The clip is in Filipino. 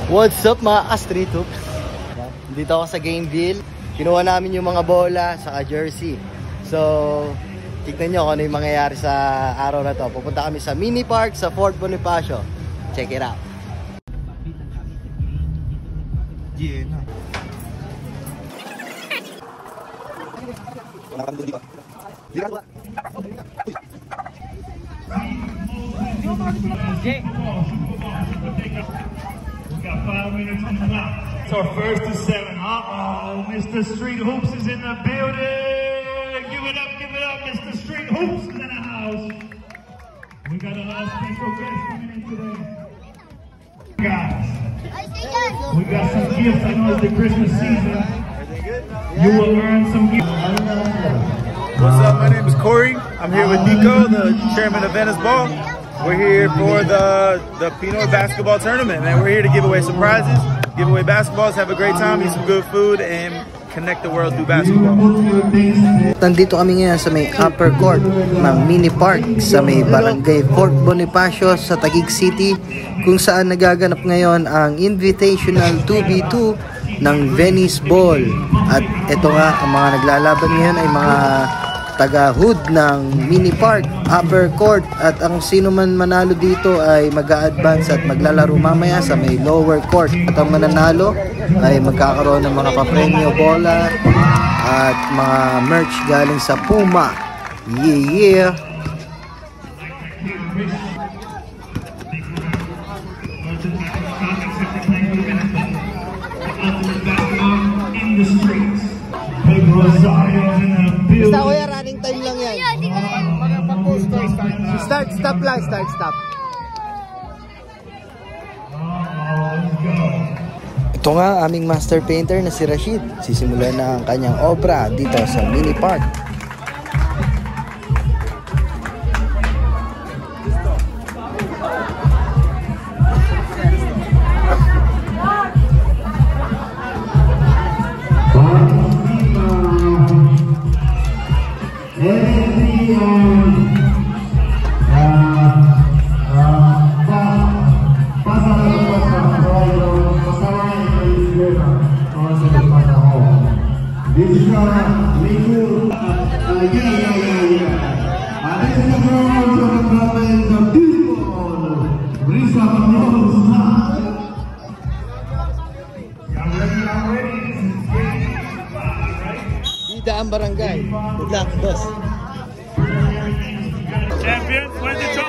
What's up mga street hoops? Dito ako sa Gameville. Kinuha namin yung mga bola saka jersey. So, tignan nyo kung ano yung mangyayari sa araw na to. Pupunta kami sa mini park sa Fort Bonifacio. Check it out. Yeah, no. Got 5 minutes on the clock. It's our first to 7. Uh-oh, Mr. Street Hoops is in the building. Give it up, Mr. Street Hoops is in the house. We got a lot of special guests coming in today. Guys, we got some gifts. I know it's the Christmas season. You will earn some gifts. What's up? My name is Corey. I'm here with Nico, the chairman of Venice Ball. We're here for the Pinoy basketball tournament, man. We're here to give away some prizes, give away basketballs, have a great time, eat some good food, and connect the world through basketball. Nandito kami ngayon sa may upper court ng mini park sa may barangay Fort Bonifacio sa Taguig City, kung saan nagaganap ngayon ang Invitational 2v2 ng Venice Ball. At ito nga, ang mga naglalaban ngayon ay mga taga-hood ng mini park, upper court, at ang sino man manalo dito ay mag-a-advance at maglalaro mamaya sa may lower court. At ang mananalo ay magkakaroon ng mga papremyo, bola at mga merch galing sa Puma. Yeah! Basta kuya, running time lang yan. Start, stop lang, start, stop. Ito nga aming master painter na si Rashid. Sisimulan na ang kanyang obra dito sa mini park. Daan Barangay. Good luck, boss. Champions, when's the